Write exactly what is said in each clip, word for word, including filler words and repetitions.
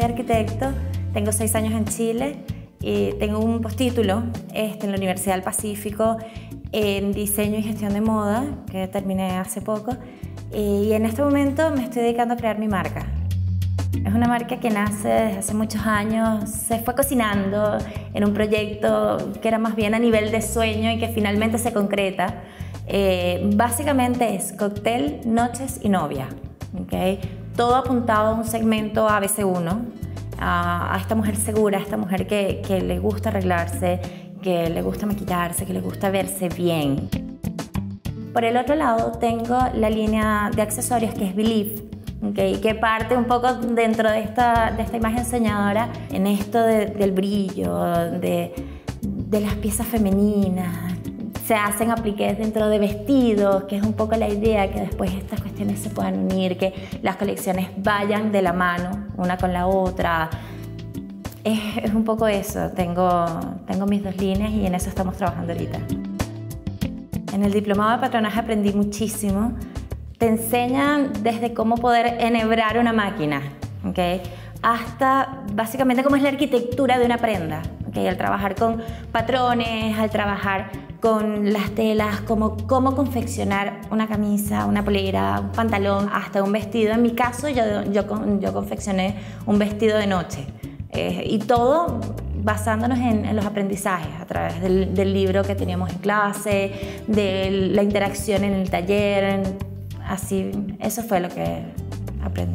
soy arquitecto, tengo seis años en Chile y tengo un postítulo este, en la Universidad del Pacífico en diseño y gestión de moda, que terminé hace poco, y en este momento me estoy dedicando a crear mi marca. Es una marca que nace desde hace muchos años, se fue cocinando en un proyecto que era más bien a nivel de sueño y que finalmente se concreta. Eh, básicamente es cóctel, noches y novia, ¿okay? Todo apuntado a un segmento A B C uno, a, a esta mujer segura, a esta mujer que, que le gusta arreglarse, que le gusta maquillarse, que le gusta verse bien. Por el otro lado tengo la línea de accesorios que es Believe, okay, que parte un poco dentro de esta, de esta imagen soñadora en esto de, del brillo, de, de las piezas femeninas. Se hacen apliques dentro de vestidos, que es un poco la idea, que después estas cuestiones se puedan unir, que las colecciones vayan de la mano una con la otra. Es, es un poco eso, tengo, tengo mis dos líneas y en eso estamos trabajando ahorita. En el diplomado de patronaje aprendí muchísimo. Te enseñan desde cómo poder enhebrar una máquina, ¿okay? Hasta básicamente cómo es la arquitectura de una prenda, ¿okay? Al trabajar con patrones, al trabajar con las telas, cómo, cómo confeccionar una camisa, una polera, un pantalón, hasta un vestido. En mi caso, yo, yo, yo confeccioné un vestido de noche. Eh, y todo basándonos en, en los aprendizajes a través del, del libro que teníamos en clase, de la interacción en el taller. Así, eso fue lo que aprendí.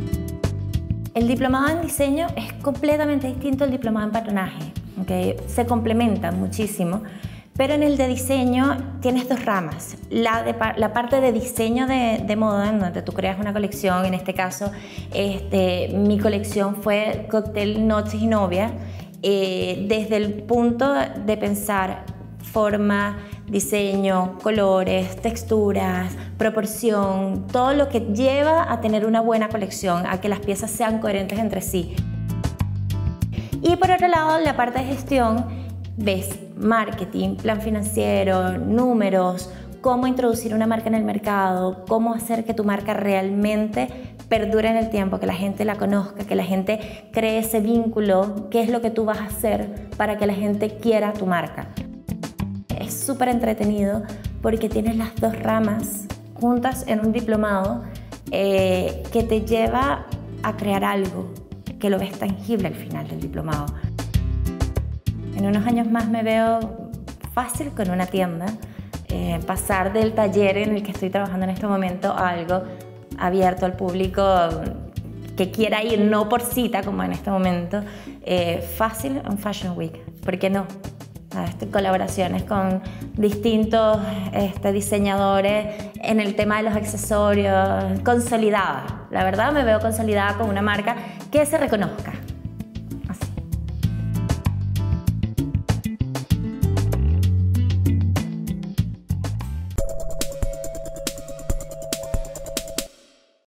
El diplomado en diseño es completamente distinto al diplomado en patronaje, ¿okay? Se complementan muchísimo, pero en el de diseño tienes dos ramas. La, de, la parte de diseño de, de moda, en donde tú creas una colección. En este caso, este, mi colección fue cóctel, noches y novia, eh, desde el punto de pensar forma, diseño, colores, texturas, proporción, todo lo que lleva a tener una buena colección, a que las piezas sean coherentes entre sí. Y por otro lado, la parte de gestión, ves marketing, plan financiero, números, cómo introducir una marca en el mercado, cómo hacer que tu marca realmente perdure en el tiempo, que la gente la conozca, que la gente cree ese vínculo, qué es lo que tú vas a hacer para que la gente quiera tu marca. Es súper entretenido porque tienes las dos ramas juntas en un diplomado eh, que te lleva a crear algo que lo ves tangible al final del diplomado. En unos años más me veo fácil con una tienda, eh, pasar del taller en el que estoy trabajando en este momento a algo abierto al público que quiera ir, no por cita como en este momento, eh, fácil en Fashion Week. ¿Por qué no? Este, colaboraciones con distintos este, diseñadores en el tema de los accesorios, consolidada. La verdad me veo consolidada con una marca que se reconozca.